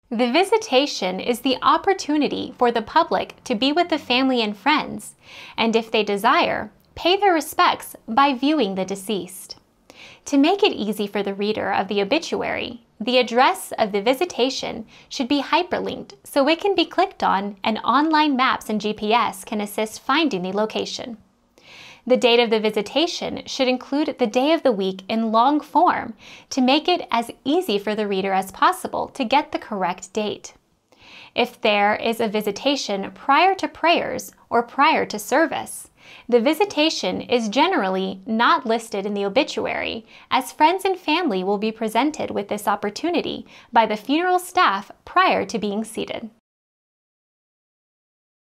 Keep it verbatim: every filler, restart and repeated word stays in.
The visitation is the opportunity for the public to be with the family and friends, and if they desire, pay their respects by viewing the deceased. To make it easy for the reader of the obituary, the address of the visitation should be hyperlinked so it can be clicked on and online maps and G P S can assist finding the location. The date of the visitation should include the day of the week in long form to make it as easy for the reader as possible to get the correct date. If there is a visitation prior to prayers or prior to service, the visitation is generally not listed in the obituary, as friends and family will be presented with this opportunity by the funeral staff prior to being seated.